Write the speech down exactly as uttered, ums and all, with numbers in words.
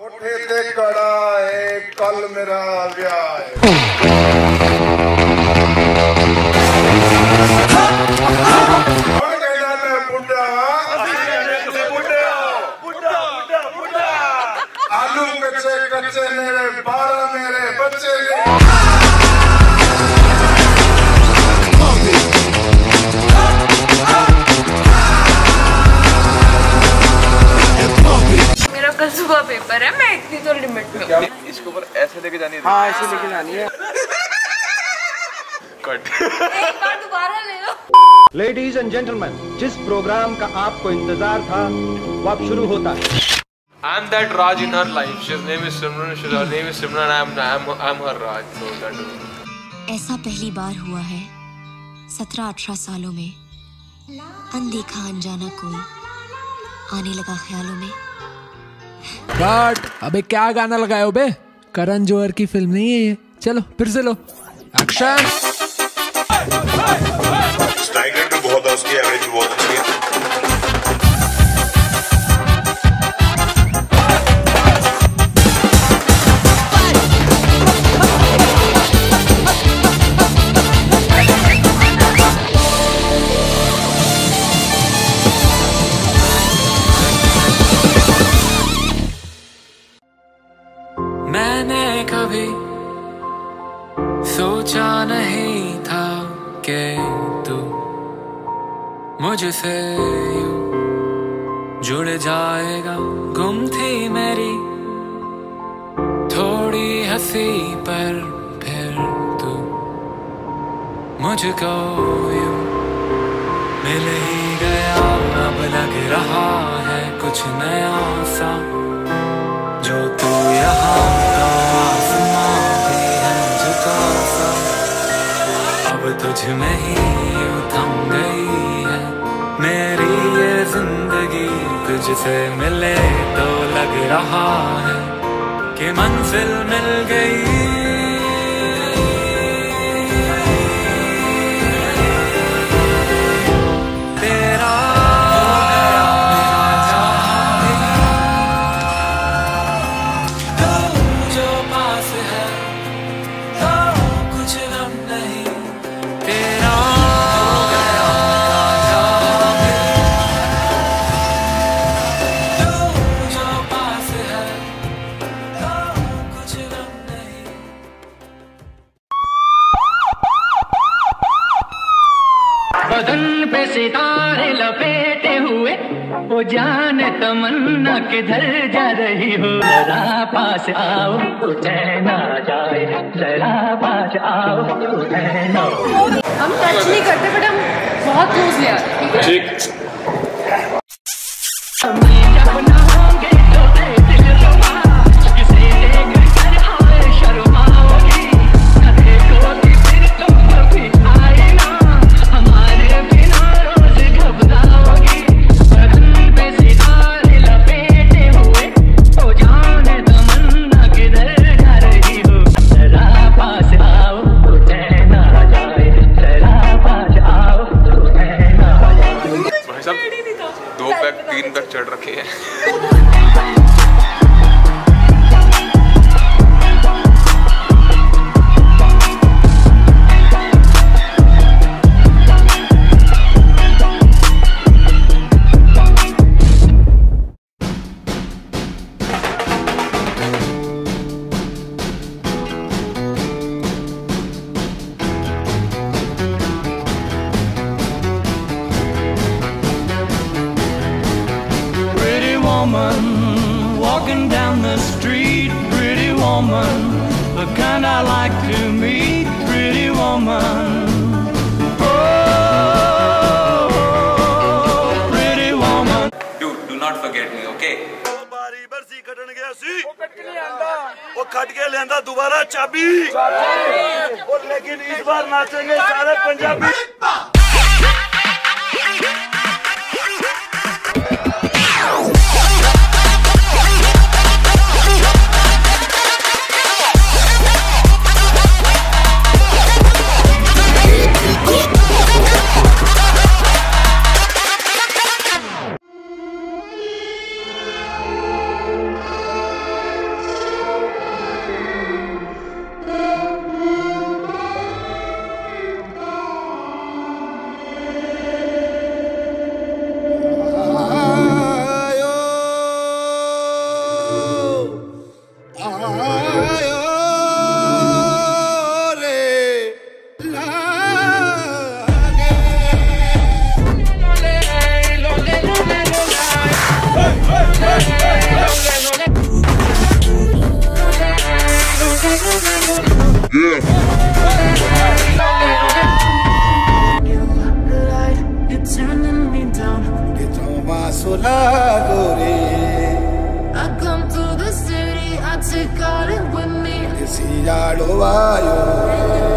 कोठे ते कड़ा है कल मेरा ब्याह है। आलू कच्चे कच्चे मेरे बारह मेरे बच्चे मेरा कल सुबह पेपर है, मैं इतनी तो लिमिट में हूँ। इसके ऊपर ऐसे लेके जानी है। हाँ ऐसे लेके जानी है। कट। एक बार दोबारा ले लो। लेडीज एंड जेंटलमैन, जिस प्रोग्राम का आपको इंतजार था वो अब शुरू होता है। I'm that Raj in her life. His name is Simran. Her name is Simran. I'm I'm I'm her Raj. So that is. ऐसा पहली बार हुआ है सत्रह अठारह सालों में, अनदेखा अनजाना कोई आने लगा ख्यालों में। बट अबे क्या गाना लगाए हो बे? करण जौहर की फिल्म नहीं है ये। चलो फिर से लो एक्शन। स्ट्राइक रेट भी बहुत है उसकी, एवरेज भी बहुत अच्छी है। मैंने कभी सोचा नहीं था कि तू मुझसे यूं जुड़ जाएगा। गुम थी मेरी थोड़ी हंसी पर फिर तू मुझको यूं मिल ही गया। अब लग रहा है कुछ नया सा, जो तू यहाँ तो आसमां भी है झुका सा। अब तुझ में ही यूं थम गई है मेरी ये जिंदगी। तुझसे मिले तो लग रहा है कि मंजिल मिल गई। बदन पे सितारे लपेटे हुए, वो जाने तमन्ना किधर जा रही हो। जरा पास आओ तो चैन आ जाए, जरा पास आओ तो चैन आ जाए। हम टच नहीं करते बट हम बहुत क्लोज ले आते हैं, ठीक है? दो पैक तीन पैक चढ़ रखे हैं। Walking down the street, pretty woman, the kind I like to meet, pretty woman. Oh, pretty woman. Dude, do not forget me, okay? बारी बरसी कटन गया सी, वो कट के लियांदा, वो कट के लियांदा दोबारा चाबी, और लेकिन इस बार नाचेंगे सारे Punjabi. Got it with me. I can see all over you.